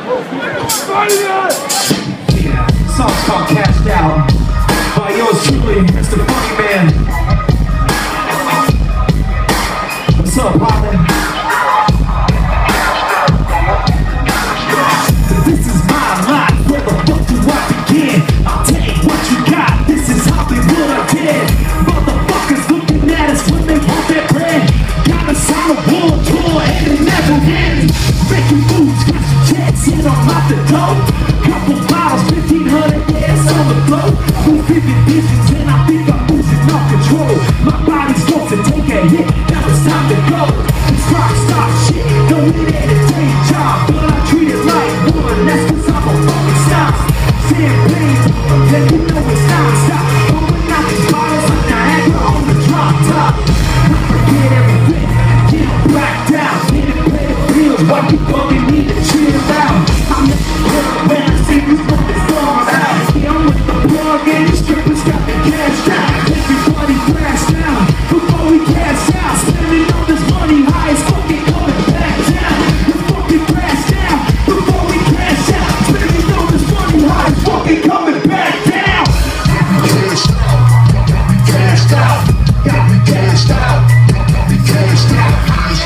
Yeah, song's called Cashed Out by yours truly, Mr. Funny Man. What's up, Robin? This is my life, where the fuck do I begin? I'll take what you got, this is Hollywood again. Motherfuckers looking at us when they want their bread. Got us on a war tour and it never ends. Making moves, got your checks, hit on out the dough. Couple bottles, 1,500 gas on the floor. We're vivid visions and I think I'm losing all control. My body's supposed to take a hit, now it's time to go. This rock star shit, don't need it a day job, but I treat it like one, that's cause I'm a fucking star. Champagne, then you know it's non-stop. Blowing out these bottles like Niagara on the drop top. I forget everything, get them blacked out. Didn't pay the bills, why you bugging me to chill out? I'm in the club when I see these fucking songs out. Yeah, I'm with the plug and the strippers got the cash out. Everybody crash down before we cash out. Spending all this money high as fucking coming back down. You fucking crash down before we cash out. Spending all this money high as fucking coming back down. Cashed out, got me cashed out, got me cashed out,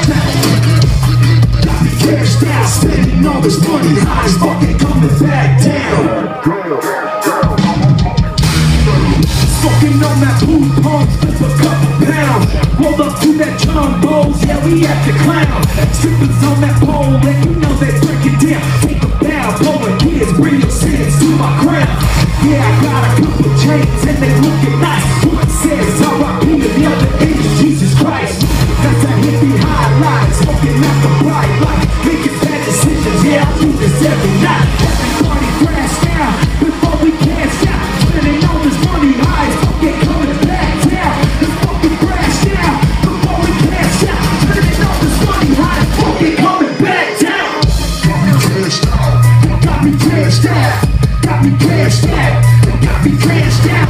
got me cashed out. Spending all this money high as fucking coming back down. Smoking on that boom pump, flip a couple pounds. Rolled up to that jumbos, yeah, we at the clown. Strippers on that pole, and you know they break it down. Take a bow, blowing kids, bring your sins to my crown. Yeah, I got a couple chains, and they looking nice. One says R.I.P. and the other is Jesus Christ. That's a hippie highlight, smoking out the bright light. Making bad decisions, yeah, I do this every night. Everybody crash down, before we cash out. Spending all this money high, fucking coming back down. Let's fucking crash down, before we cash out. Spending all this money high, fucking coming back down. Got me cashed out, got me cashed out, got me cashed out,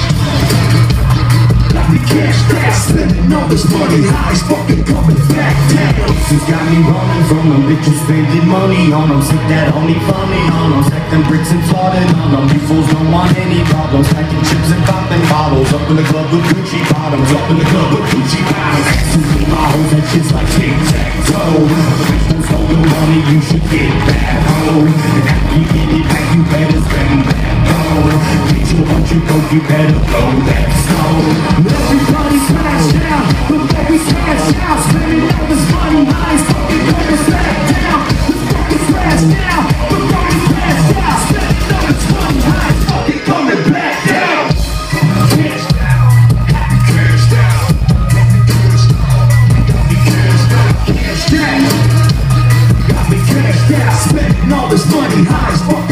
got me cashed out. Spending all this money high, fucking coming back down. This got me running from them bitches, spending money on them. Sick that only funny on them. Stack them bricks and flooding on them. You fools don't want any problems. Stacking chips and popping bottles. Up in the club with Gucci bottoms. Up in the club with Gucci bottoms. To me, my hoes, that shit's like tic-tac-toe. Bitch who stole your money, you should get that hoe. And after you get it back, you better spend that dough. Bitch, once you go, you better blow that stove. Everybody crash down, before we cash out. Spending all this money high, fucking coming back down. Let's fucking crash down, before we cash out. Spending all this money high, fucking coming back down. Cash down, cash down, got me cashed out, cash down, got me cashed out. Spending all this money high,